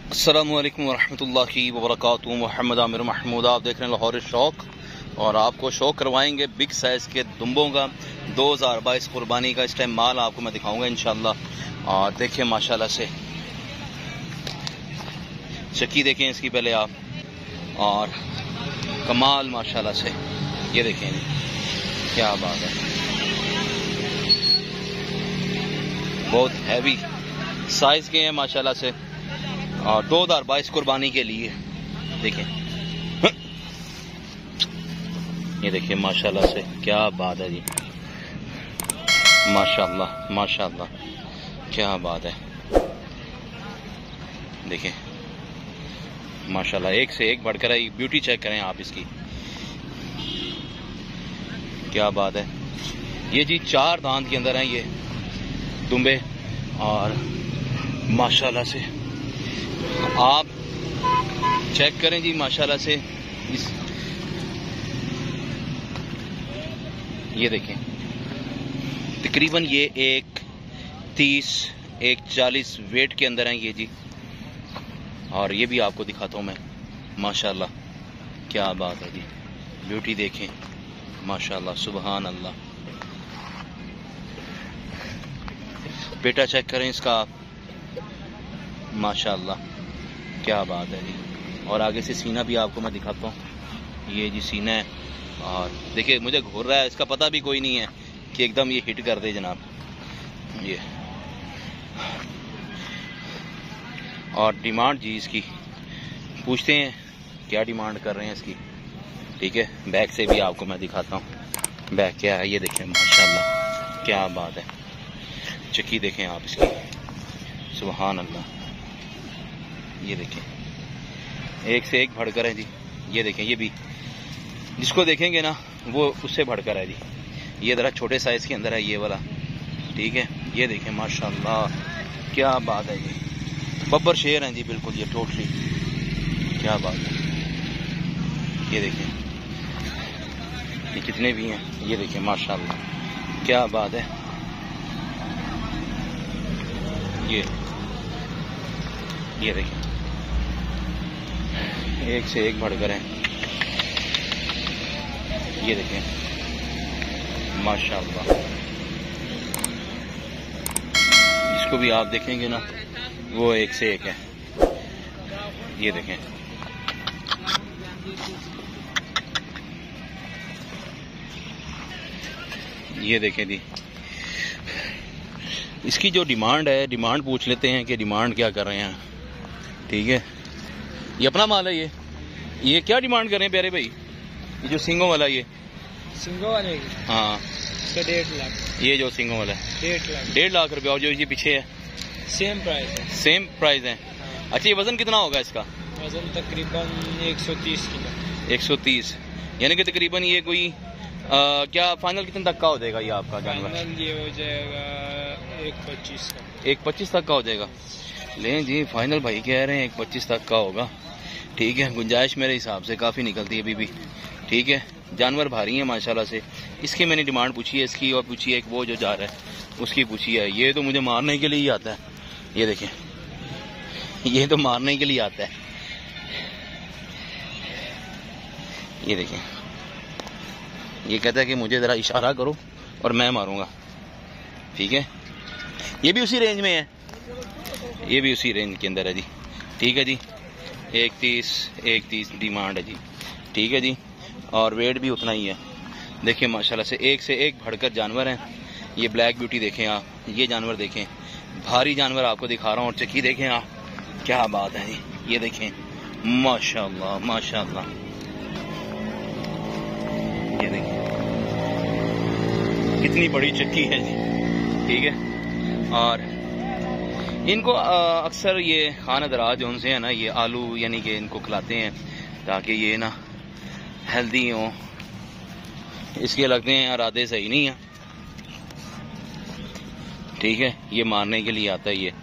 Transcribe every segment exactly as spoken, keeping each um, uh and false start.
अस्सलामुअलैकुम वरहमतुल्लाहि वबरकातुहू। मोहम्मद आमिर महमूद, आप देख रहे हैं लाहौर शौक, और आपको शौक करवाएंगे बिग साइज़ के दुम्बों का दो हज़ार बाईस कुर्बानी का। इस टाइम माल आपको मैं दिखाऊंगा इंशाल्लाह। और देखिए माशाल्लाह से चक्की देखें इसकी पहले आप, और कमाल माशाल्लाह से ये देखें, क्या बात है, बहुत हैवी साइज़ के हैं माशाल्लाह से, और दो हज़ार बाईस कुर्बानी के लिए देखें। ये देखिए माशाल्लाह से, क्या बात है जी, माशाल्लाह माशाल्लाह, क्या बात है। देखें माशाल्लाह, एक से एक बढ़कर है। ब्यूटी चेक करें आप इसकी, क्या बात है। ये जी चार दांत के अंदर हैं ये दुम्बे, और माशाल्लाह से आप चेक करें जी माशाल्लाह से। इस ये देखें तकरीबन ये एक तीस एक चालीस वेट के अंदर हैं ये जी, और ये भी आपको दिखाता हूँ मैं। माशाल्लाह क्या बात है जी, ब्यूटी देखें माशाल्लाह, सुबहान अल्लाह। पेटा चेक करें इसका आप, माशाल्लाह क्या बात है जी। और आगे से सीना भी आपको मैं दिखाता हूँ। ये जी सीना है, और देखिए मुझे घूर रहा है, इसका पता भी कोई नहीं है कि एकदम ये हिट कर दे जनाब ये। और डिमांड जी इसकी पूछते हैं, क्या डिमांड कर रहे हैं इसकी, ठीक है। बैक से भी आपको मैं दिखाता हूँ, बैक क्या है ये देखें माशाल्लाह, क्या बात है। चक्की देखें आप इसकी, सुभान अल्लाह। ये देखें एक से एक बढ़कर है जी। ये देखें, ये भी जिसको देखेंगे ना वो उससे बढ़कर है जी। ये ज़रा छोटे साइज़ के अंदर है ये वाला, ठीक है। ये देखें माशाल्लाह, क्या बात है जी, बब्बर शेर हैं जी बिल्कुल ये टोटली, क्या बात है। ये देखें ये कितने भी हैं, ये देखें माशाल्लाह, क्या बात है। ये ये देखें एक से एक बढ़कर हैं, ये देखें माशाल्लाह। जिसको भी आप देखेंगे ना वो एक से एक है। ये देखें ये देखें जी, इसकी जो डिमांड है, डिमांड पूछ लेते हैं कि डिमांड क्या कर रहे हैं, ठीक है। ये अपना माल है, ये ये क्या डिमांड कर रहे हैं प्यारे भाई, ये जो सिंगों वाला, ये सिंगों वाले की? हाँ डेढ़ लाख। ये जो सिंगों वाला है डेढ़ लाख डेढ़ लाख रुपया, और जो ये पीछे है सेम प्राइस है। सेम प्राइस है। हाँ। अच्छा, ये वजन कितना होगा इसका? वजन तकरीबन एक सौ तीस किलो। एक सौ तीस, यानी कि तकरीबन ये कोई आ, क्या फाइनल कितने तक का हो जाएगा ये आपका जानवर? फाइनल ये हो जाएगा एक पच्चीस का। एक पच्चीस तक का हो जाएगा। लें जी, फाइनल भाई कह रहे हैं एक पच्चीस तक का होगा, ठीक है। गुंजाइश मेरे हिसाब से काफ़ी निकलती है अभी भी, ठीक है। जानवर भारी है माशाल्लाह से। इसकी मैंने डिमांड पूछी है इसकी, और पूछी है एक वो जो जा रहा है उसकी पूछी है। ये तो मुझे मारने के लिए ही आता है, ये देखें, ये तो मारने के लिए आता है। ये देखें, ये कहता है कि मुझे ज़रा इशारा करो और मैं मारूंगा, ठीक है। ये भी उसी रेंज में है, ये भी उसी रेंज के अंदर है जी, ठीक है जी। एक तीस एक तीस डिमांड है जी, ठीक है जी। और वेट भी उतना ही है। देखिए माशाल्लाह से एक से एक बढ़कर जानवर हैं। ये ब्लैक ब्यूटी देखें आप, ये जानवर देखें, भारी जानवर आपको दिखा रहा हूँ। और चक्की देखें आप, क्या बात है जी, ये देखें माशाल्लाह माशाल्लाह। ये देखें कितनी बड़ी चक्की है जी, ठीक है। और इनको अक्सर ये खाना दराज जो उनसे है ना, ये आलू यानी कि इनको खिलाते हैं ताकि ये ना हेल्दी हो। इसके लगते हैं इरादे सही नहीं है, ठीक है। ये मारने के लिए आता है ये,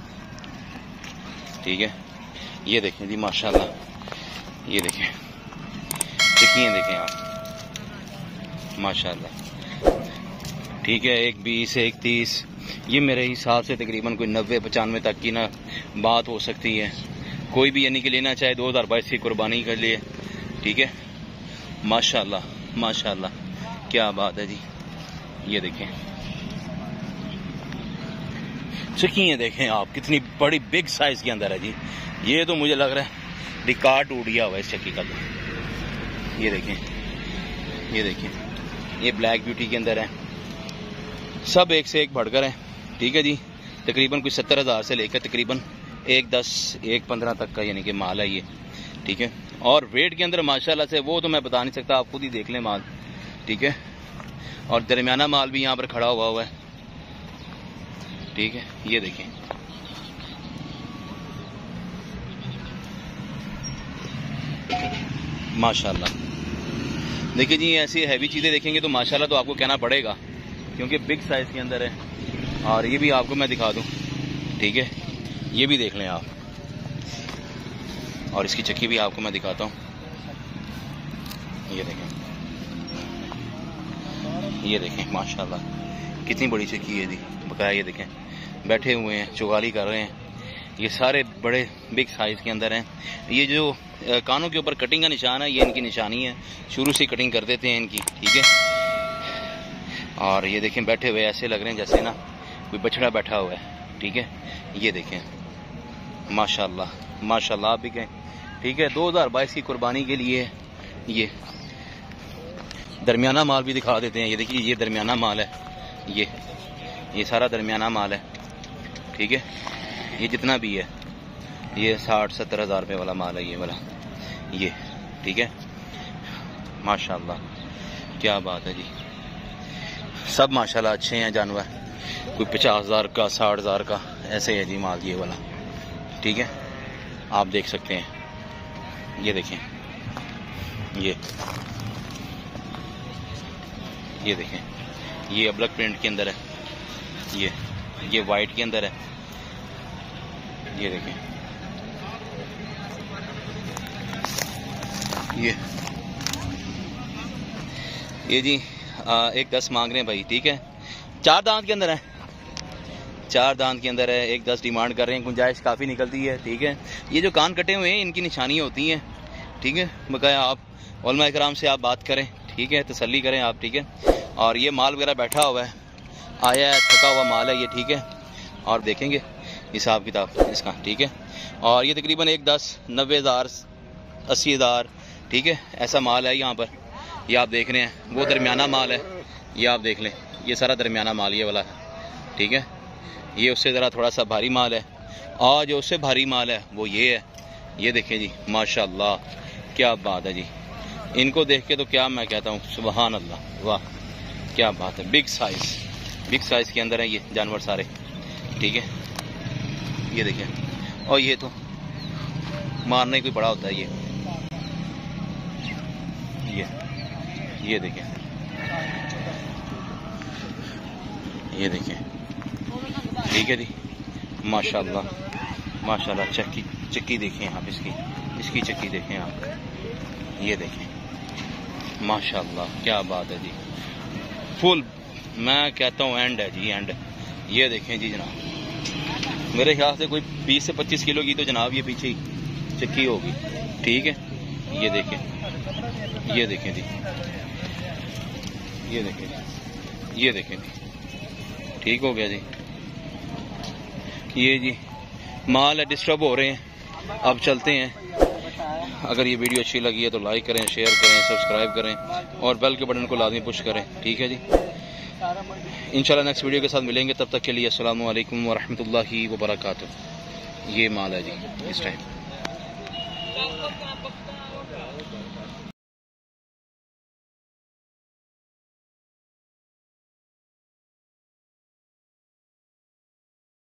ठीक है। ये देखें जी माशाल्लाह, ये देखें चक्कियाँ देखें आप माशाल्लाह, ठीक है। एक बीस एक तीस, ये मेरे हिसाब से तकरीबन कोई नब्बे पचानवे तक की ना बात हो सकती है। कोई भी यानी कि लेना चाहे दो हज़ार बाईस की कुर्बानी के लिए, ठीक है। माशाल्लाह माशाल्लाह, क्या बात है जी। ये देखें चक्कियाँ देखें आप, कितनी बड़ी बिग साइज के अंदर है जी। ये तो मुझे लग रहा है रिकॉर्ड टूट गया हुआ है इस चक्की का। तो ये देखें, ये देखें, ये ब्लैक ब्यूटी के अंदर है, सब एक से एक बढ़कर है, ठीक है जी। तकरीबन कुछ सत्तर हज़ार से लेकर तकरीबन एक दस एक पंद्रह तक का यानी कि माल है ये, ठीक है। और वेट के अंदर माशाल्लाह से वो तो मैं बता नहीं सकता, आप खुद ही देख लें माल, ठीक है। और दरमियाना माल भी यहाँ पर खड़ा हुआ हुआ है, ठीक है। ये देखें माशाल्लाह। देखिए जी, ऐसी हैवी चीज़ें देखेंगे तो माशाल्लाह तो आपको कहना पड़ेगा, क्योंकि बिग साइज़ के अंदर है। और ये भी आपको मैं दिखा दूं, ठीक है, ये भी देख लें आप। और इसकी चक्की भी आपको मैं दिखाता हूँ, ये देखें, ये देखें माशाल्लाह कितनी बड़ी चक्की है जी बकाया। ये देखें बैठे हुए हैं, चुगाली कर रहे हैं, ये सारे बड़े बिग साइज़ के अंदर हैं। ये जो कानों के ऊपर कटिंग का निशान है, ये इनकी निशानी है, शुरू से कटिंग कर देते हैं इनकी, ठीक है। और ये देखें बैठे हुए ऐसे लग रहे हैं जैसे ना कोई बछड़ा बैठा हुआ है, ठीक है। ये देखें माशाल्लाह माशाल्लाह, आप भी कहें, ठीक है। दो हज़ार बाईस की कुर्बानी के लिए ये दरमियाना माल भी दिखा देते हैं। ये देखिए, ये दरमियाना माल है, ये ये सारा दरमियाना माल है, ठीक है। ये जितना भी है ये साठ सत्तर हज़ार रुपये वाला माल है ये वाला, ये, ठीक है। माशाल्लाह क्या बात है जी। सब माशाल्लाह अच्छे हैं जानवर, कोई पचास हज़ार का साठ हज़ार का ऐसे है जी माल ये वाला, ठीक है। आप देख सकते हैं, ये देखें, ये ये देखें, ये अब्लक प्रिंट के अंदर है, ये ये वाइट के अंदर है, ये देखें, ये ये जी आ, एक दस मांग रहे हैं भाई, ठीक है। चार दांत के अंदर है, चार दांत के अंदर है, एक दस डिमांड कर रहे हैं, गुंजाइश काफ़ी निकलती है, ठीक है। ये जो कान कटे हुए हैं इनकी निशानियाँ होती हैं, ठीक है। बकाया आप उलमा इकराम से आप बात करें, ठीक है, तसल्ली करें आप, ठीक है। और ये माल वगैरह बैठा हुआ है, आया है, थका हुआ माल है ये, ठीक है। और देखेंगे हिसाब किताब इसका, ठीक है। और ये तकरीबन एक दस नब्बे हज़ार अस्सी हज़ार, ठीक है, ऐसा माल है यहाँ पर। ये आप देख रहे हैं, वो दरमियाना माल है, ये आप देख लें, ये सारा दरमियाना माल ये वाला, ठीक है। ये उससे ज़रा थोड़ा सा भारी माल है, और जो उससे भारी माल है वो ये है, ये देखें जी माशाल्लाह क्या बात है जी। इनको देख के तो क्या मैं कहता हूँ, सुबहान अल्लाह, वाह क्या बात है। बिग साइज़, बिग साइज़ के अंदर है ये जानवर सारे, ठीक है। ये देखें, और ये तो मारने कोई बड़ा होता है ये, ये ये देखें, ये देखें, ठीक है जी माशाल्लाह माशाल्लाह। चक्की चक्की देखें आप, इसकी इसकी चक्की देखें आप, ये देखें माशाल्लाह क्या बात है जी। फुल मैं कहता हूँ एंड है जी, एंड। ये देखें जी जनाब, मेरे ख्याल से कोई बीस से पच्चीस किलो की तो जनाब ये पीछे ही चक्की होगी, ठीक है। ये देखें, ये देखें जी, ये देखें, ये देखें जी, ठीक हो गया जी। ये जी माल है, डिस्टर्ब हो रहे हैं, अब चलते हैं। अगर ये वीडियो अच्छी लगी है तो लाइक करें, शेयर करें, सब्सक्राइब करें और बेल के बटन को लाजमी पुश करें, ठीक है जी। इंशाल्लाह नेक्स्ट वीडियो के साथ मिलेंगे, तब तक के लिए अस्सलामु अलैकुम व रहमतुल्लाहि व बरकातुहू। ये माल है जी इस टाइम।